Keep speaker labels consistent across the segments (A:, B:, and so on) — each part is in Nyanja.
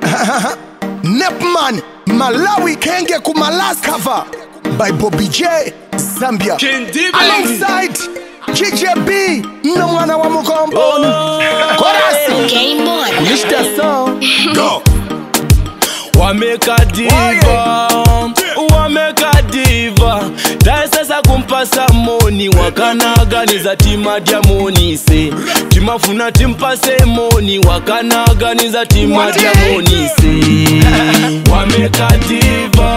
A: Nepman, Malawi Kenge Kumalas cover by Bobby J, Zambia. Alongside GJB, no mwana wa mukombo. Chorus.
B: Game on.
A: Mr. Song.
C: Go.
D: Wameka diva Daesasa kumpasa moni Wakanaganiza tima diamonise Timafuna timpase moni Wakanaganiza tima diamonise Wameka diva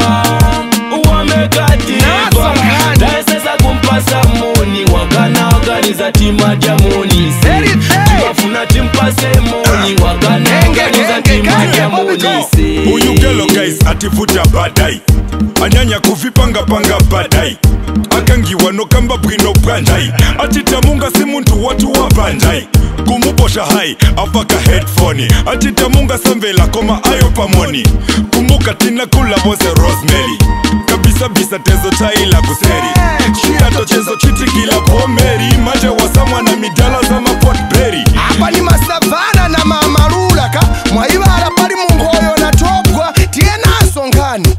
D: Daesasa kumpasa moni Wakanaganiza tima diamonise Timafuna timpase moni Wakanaganiza tima diamonise.
C: Uyu gelo guys ativuta badai anyanya kuvipanga panga badai akangiwa no kamba bwino brandai atita munga si muntu watu wa bandai kumuposha hai afaka headphone atita munga samvela koma ayo pamoni kumbuka tina kula bose rosemary kabisa bisa tezo taila kuseri chia tochezo chiti kila pomeri mate wasamwa na midala za mapotberry
A: hapa ni masavana na mamarula ka mwaibara pali mungoyo na topwa tiena songani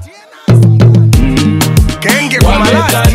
A: Kenge
D: Wameka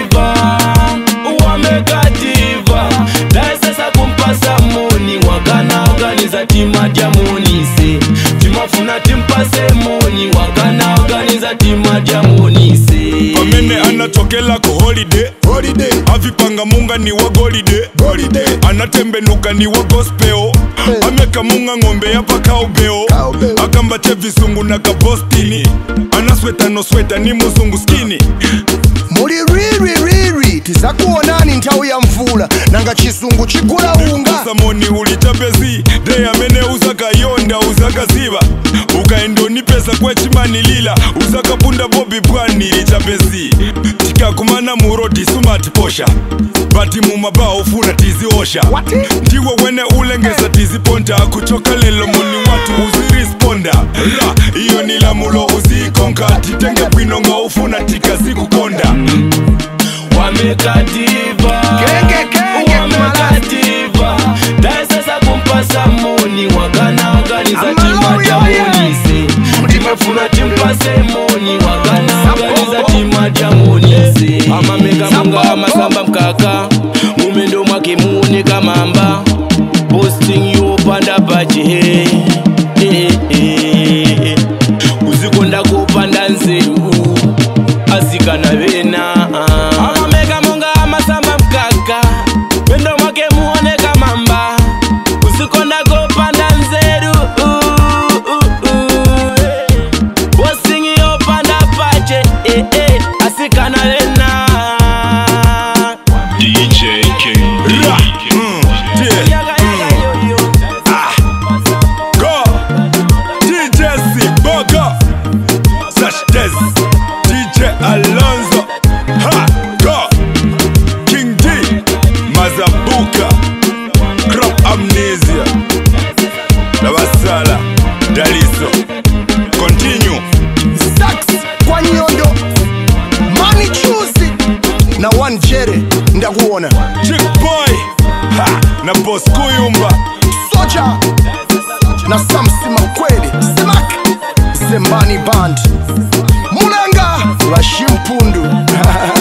D: diva Daesasa kumpasa moni Wakanaganiza tima diamonise Timafuna timpase moni Wakanaganiza tima diamonise.
C: Pamene anatokela ku holiday avipanga munga ni wa golide anatembenuka ni wa gospel ameka munga ngombe ya pakaubeo akamba visungu na kabostini anasweta no sweta ni muzungu skini
A: muri riri tizakuonani nthawu ya mvula nanga chisungu chigula unga
C: samoni ulitabezi de amene uzakayonda uzakaziva ukaendoni pesa kwechimani lila uzakapunda Bobby Bwani litabezi tikakumana murodi sumati posha bati mumabao funa tiziosha ndiwe wene ulengeza tiziponda kuchoka lelo muni watu uzirisponda ra iyo nilamulo uzikonka titenge bwinonga ufuna tikazikukonda.
D: Wameka diva Daesasa kumpasa moni Wakanaganiza tima diamonise Timafuna timpase moni Wakanaganiza tima diamonise. Amameka munga amasamba mkaka Mumendo mwake muone kamamba Posting you panda baji Uzikonda kupanda nzeru Asikana vena Amameka munga amasamba mkaka Wendo mwake muone kamamba Uzikonda kupanda nzeru Posting you panda baji Asikana vena
C: DJ King Go DJ C Bogo Sashtez DJ Alonzo Ha Go King D Mazabuka Crop Amnesia Nabasala Daliso Continue
A: Sax kwa nyondo Money Chuzi na One Jere ndakuona
C: Chick Boy Ha na Boss Kuyumba
A: Soja na Samsi Makweli Smack Zembani Band Mulanga Rashim Pundu